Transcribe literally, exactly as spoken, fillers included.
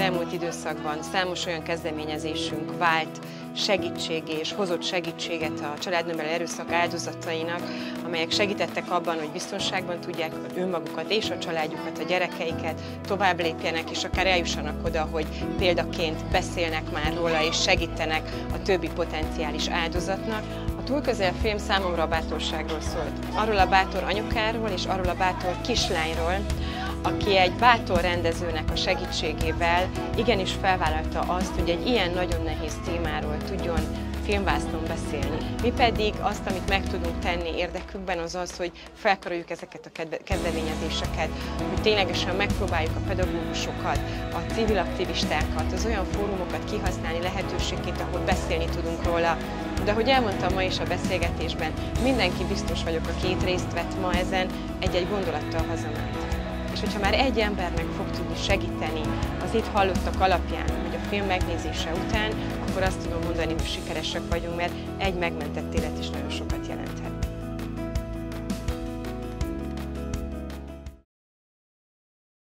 elmúlt időszakban számos olyan kezdeményezésünk vált segítségé és hozott segítséget a családnevelő erőszak áldozatainak, amelyek segítettek abban, hogy biztonságban tudják önmagukat és a családjukat, a gyerekeiket, tovább lépjenek, és akár eljussanak oda, hogy példaként beszélnek már róla és segítenek a többi potenciális áldozatnak. A Túl közel film számomra a bátorságról szólt. Arról a bátor anyukáról és arról a bátor kislányról, aki egy bátor rendezőnek a segítségével igenis felvállalta azt, hogy egy ilyen nagyon nehéz témáról tudjon filmvásznon beszélni. Mi pedig azt, amit meg tudunk tenni érdekükben, az az, hogy felkaroljuk ezeket a kezdeményezéseket, hogy ténylegesen megpróbáljuk a pedagógusokat, a civil aktivistákat, az olyan fórumokat kihasználni lehetőségként, ahol beszélni tudunk róla. De ahogy elmondtam ma is a beszélgetésben, mindenki biztos vagyok, aki itt részt vett ma ezen, egy-egy gondolattal hazament. És hogyha már egy embernek fog tudni segíteni az itt hallottak alapján, hogy a film megnézése után, akkor azt tudom mondani, hogy sikeresek vagyunk, mert egy megmentett élet is nagyon sokat jelenthet.